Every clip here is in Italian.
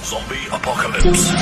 Zombie Apocalypse.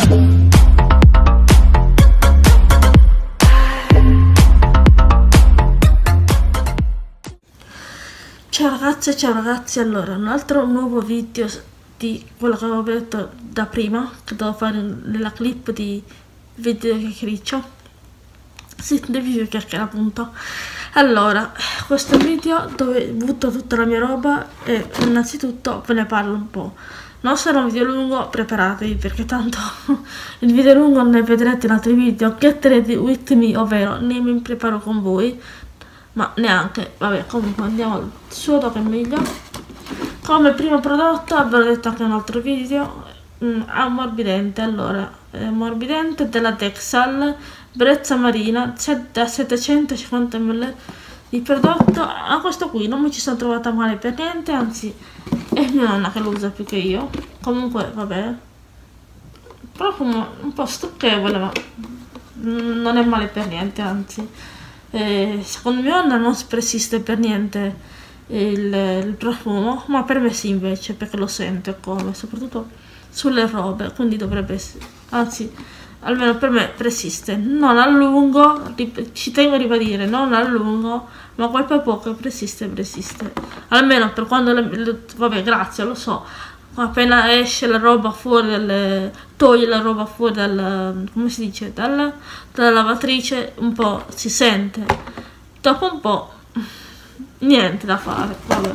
Ciao ragazze e ciao ragazzi, allora un altro nuovo video di quello che avevo detto da prima, che devo fare nella clip di video chiacchiericcio. Sì, del video chiacchiera appunto. Allora, questo video dove butto tutta la mia roba e innanzitutto ve ne parlo un po'. Non sarà un video lungo, preparatevi perché tanto il video lungo ne vedrete in altri video. Get ready with me, ovvero ne mi preparo con voi. Ma neanche, vabbè, comunque andiamo al suono che è meglio. Come primo prodotto, ve l'ho detto anche in un altro video, ammorbidente. Allora, ammorbidente della Dexal, brezza marina, da 750 ml di prodotto. A questo qui non mi ci sono trovata male per niente, anzi è mia nonna che lo usa più che io. Comunque, vabbè, profumo un po' stucchevole, ma non è male per niente, anzi. Secondo mia nonna non persiste per niente il profumo, ma per me sì invece, perché lo sento come, soprattutto sulle robe, quindi dovrebbe essere, anzi almeno per me persiste, non a lungo, ci tengo a ribadire, non a lungo, ma quel poco che persiste, almeno per quando vabbè, grazie, lo so, appena esce la roba fuori toglie la roba fuori come si dice, dalla lavatrice, un po' si sente, dopo un po' niente da fare, vabbè,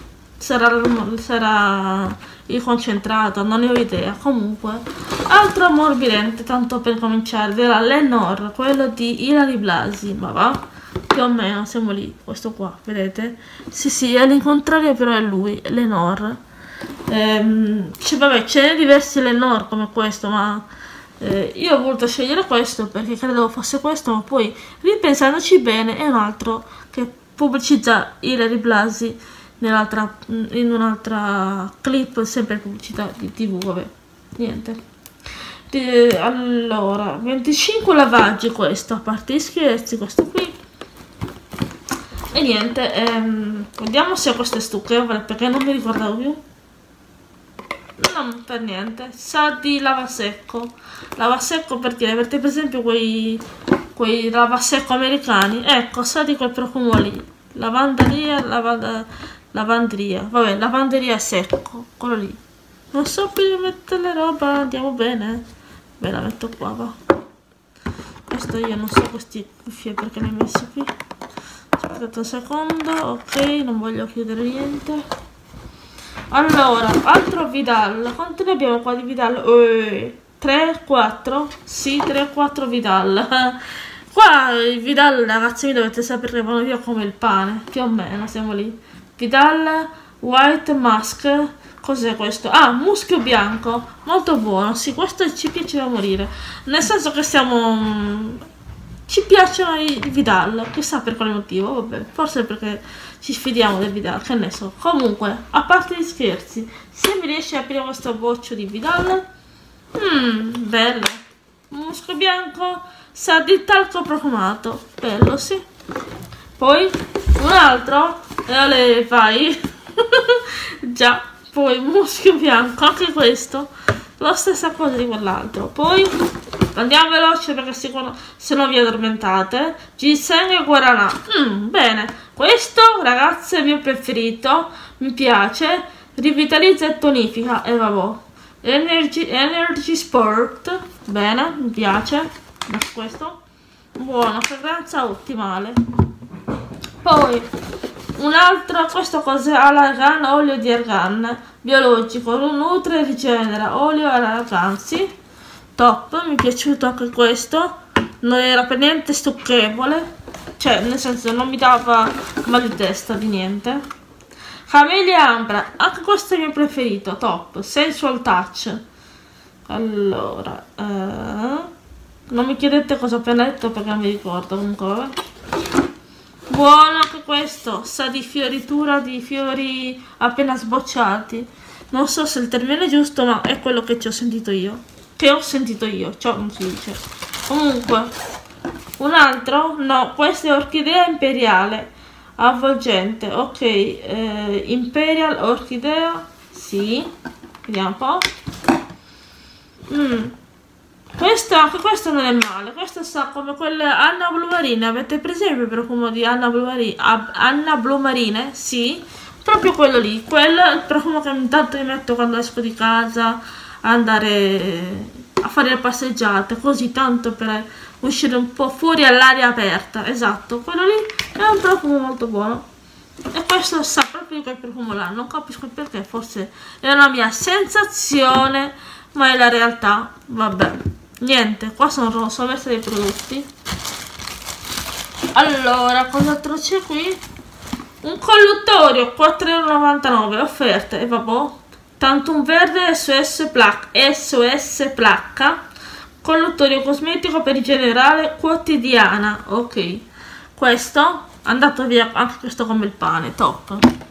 sarà il concentrato, non ne ho idea. Comunque, altro ammorbidente, tanto per cominciare, della Lenor, quello di Ilary Blasi, ma va, più o meno siamo lì, questo qua, vedete? Sì, è l'incontrario, però è lui, Lenor. Vabbè, ce ne diversi Lenor come questo, ma io ho voluto scegliere questo perché credevo fosse questo, ma poi ripensandoci bene è un altro che pubblicizza Ilary Blasi in un'altra clip, sempre pubblicità di TV, vabbè, niente. Allora, 25 lavaggi questo, a parte gli scherzi, questo qui. E niente, vediamo se questo è stucchevole perché non mi ricordavo più. Non per niente, sa di lavasecco per dire, avete per esempio quei lavasecco americani, ecco, sa di quel profumo lì, lavanderia, vabbè, lavanderia secco, quello lì. Non so più mettere le roba, andiamo bene, ve la metto qua, va. Questo io non so questi cuffie perché li ho messi qui, aspettate un secondo, ok, non voglio chiudere niente. Allora, altro Vidal, quanti ne abbiamo qua di Vidal? 3, 4, sì, 3, 4 Vidal. Qua i Vidal, ragazzi, mi dovete sapere che vanno via come il pane, più o meno, siamo lì. Vidal White Musk, cos'è questo? Ah, muschio bianco, molto buono, sì, questo ci piace da morire, nel senso che ci piacciono i Vidal, chissà per quale motivo, vabbè, forse perché ci sfidiamo del Vidal, che ne so. Comunque, a parte gli scherzi, se mi riesce a aprire questo boccio di Vidal, bello, muschio bianco, sa di talco profumato, bello, sì. Poi un altro, e vai, già, poi muschio bianco, anche questo, la stessa cosa di quell'altro. Poi andiamo veloce perché se no vi addormentate. Ginseng e guaranà, bene, questo ragazzi è il mio preferito, mi piace, rivitalizza e tonifica, e vabbè. Energy Sport, bene, mi piace, questo buono, fragranza ottimale. Poi un altro, questo cos'è? Argan, olio di argan biologico, nutre e rigenera, olio argan, sì, top, mi è piaciuto anche questo, non era per niente stucchevole, cioè nel senso non mi dava mal di testa di niente. Camellia Ambra, anche questo è il mio preferito, top, sensual touch. Allora, non mi chiedete cosa ho appena detto perché non mi ricordo, comunque vabbè. Buono anche questo, sa di fioritura, di fiori appena sbocciati. Non so se il termine è giusto, ma è quello che ci ho sentito io. Ciò non si dice. Comunque, un altro? No, questo è orchidea imperiale, avvolgente, ok, Imperial orchidea, sì, vediamo un po'. Anche questo non è male, questo sa come quella Anna Blu Marine, avete presente il profumo di Anna Blu Marine? Sì, proprio quello lì, quello è il profumo che intanto mi metto quando esco di casa, andare a fare le passeggiate, così tanto per uscire un po' fuori all'aria aperta, esatto, quello lì è un profumo molto buono. E questo sa proprio quel profumo là, non capisco perché, forse è una mia sensazione, ma è la realtà, vabbè. Niente, qua sono messe dei prodotti. Allora, cos'altro c'è qui? Un colluttorio, 4,99 €, offerte, e vabbè. Tantum verde SOS placca, colluttorio cosmetico per igiene quotidiana, ok. Questo, andato via anche questo come il pane, top.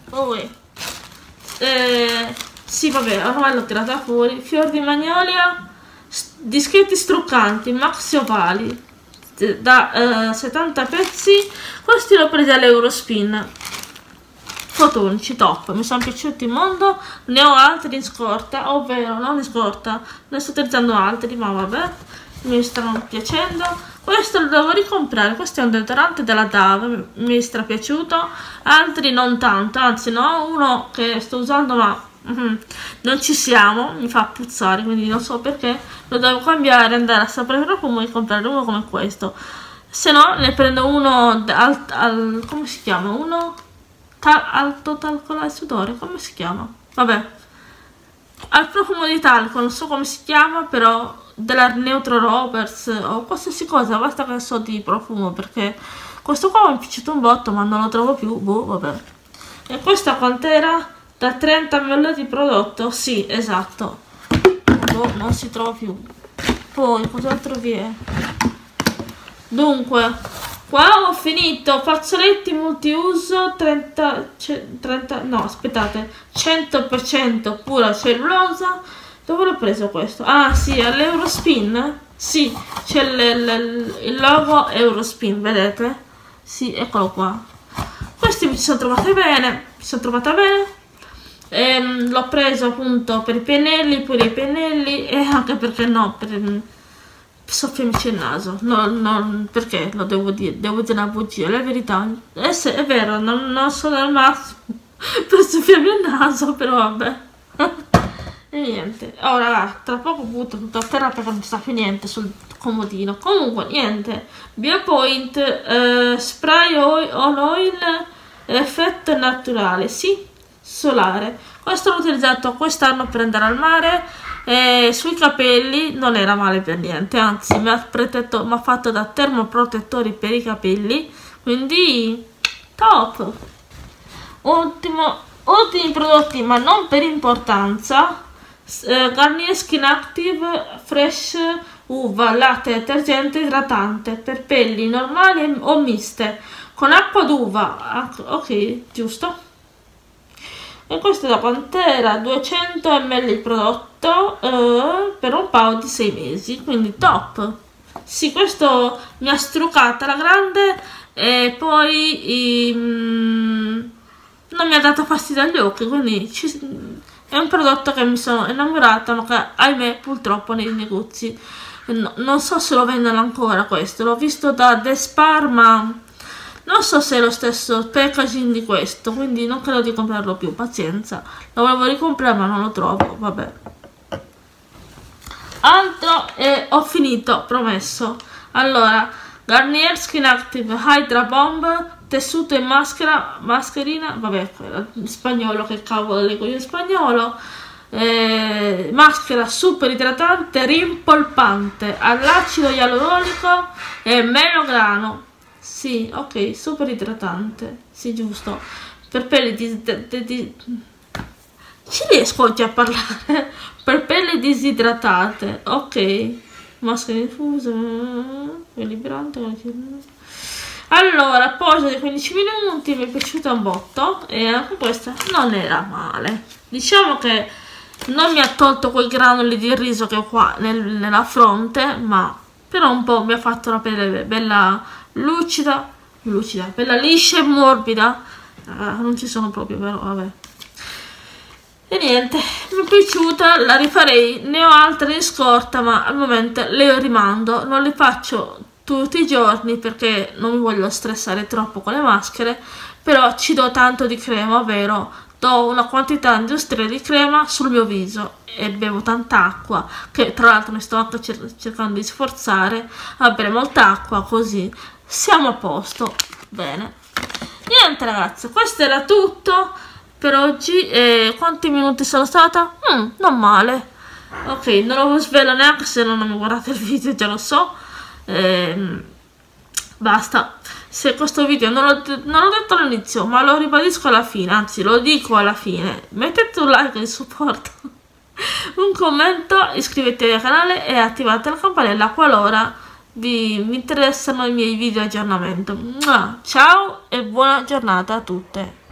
Sì, vabbè, ormai l'ho tirata fuori. Fior di magnolia, dischetti struccanti, maxi ovali, da 70 pezzi. Questi l'ho presi all'Eurospin, fotonici, top, mi sono piaciuti in mondo. Ne ho altri in scorta, ovvero non in scorta, ne sto utilizzando altri, ma vabbè, mi stanno piacendo. Questo lo devo ricomprare, questo è un deodorante della Dove, mi è strapiaciuto, altri non tanto, anzi no, uno che sto usando ma non ci siamo, mi fa puzzare, quindi non so perché, lo devo cambiare, andare a sapere il profumo e comprare uno come questo, se no ne prendo uno come si chiama? Uno alto talco al sudore, come si chiama? Vabbè, al profumo di talco, non so come si chiama, però della Neutro Rovers o qualsiasi cosa, basta che so di profumo, perché questo qua mi è piaciuto un botto ma non lo trovo più, boh, vabbè. E questa quant'era? Da 30 ml di prodotto? Sì, esatto, boh, non si trova più. Poi cos'altro vi è? Dunque, qua ho finito fazzoletti multiuso 100% pura cellulosa. Dove l'ho preso questo? Ah sì, all'Eurospin? Sì, c'è il logo Eurospin, vedete? Sì, eccolo qua. Questi mi sono trovate bene, l'ho preso appunto per i pennelli, pure i pennelli, e anche perché no, per soffiarmici il naso, perché lo devo dire una bugia, la verità è vero, non sono al massimo per soffiarmi il naso, però vabbè. E niente, ora tra poco butto tutto a terra perché non sta più niente sul comodino. Comunque niente, Biopoint spray on oil effetto naturale, sì, solare. Questo l'ho utilizzato quest'anno per andare al mare, e sui capelli non era male per niente, anzi mi ha fatto da termoprotettori per i capelli, quindi top. Ultimi prodotti, ma non per importanza, Garnier Skin Active Fresh Uva latte detergente idratante per pelli normali o miste con acqua d'uva, ok, giusto. E questo da quant'era? 200 ml il prodotto, per un paio di 6 mesi, quindi top. Sì, questo mi ha struccata la grande e poi non mi ha dato fastidio agli occhi, quindi è un prodotto che mi sono innamorata, ma che ahimè purtroppo nei negozi non so se lo vendono ancora. Questo l'ho visto da Despar, ma non so se è lo stesso packaging di questo, quindi non credo di comprarlo più, pazienza. Lo volevo ricomprare ma non lo trovo, vabbè. Altro, e ho finito, promesso. Allora, Garnier Skin Active Hydra Bomb tessuto e mascherina, vabbè, in spagnolo, che cavolo leggo io in spagnolo. Maschera super idratante rimpolpante all'acido ialuronico e melograno. Sì, ok, super idratante, sì, giusto, per pelli ci riesco oggi a parlare. Per pelli disidratate, ok, maschera infusa equilibrante. Allora, pausa di 15 minuti, mi è piaciuta un botto e anche questa non era male. Diciamo che non mi ha tolto quei granuli di riso che ho qua nella fronte, ma però un po' mi ha fatto la pelle bella lucida, bella liscia e morbida. Non ci sono proprio, però vabbè. E niente, mi è piaciuta, la rifarei, ne ho altre in scorta ma al momento le rimando, non le faccio tutti i giorni perché non mi voglio stressare troppo con le maschere, però ci do tanto di crema, ovvero do una quantità industriale di crema sul mio viso e bevo tanta acqua, che tra l'altro mi sto anche cercando di sforzare a bere molta acqua, così siamo a posto. Bene, niente ragazzi, questo era tutto per oggi. Quanti minuti sono stata? Non male. Ok, non lo svelo neanche se non mi guardate il video, già lo so. Basta. Se questo video non l'ho detto all'inizio, ma lo ribadisco alla fine, anzi lo dico alla fine, mettete un like di supporto, un commento, iscrivetevi al canale e attivate la campanella qualora vi interessano i miei video aggiornamento. Ciao e buona giornata a tutte.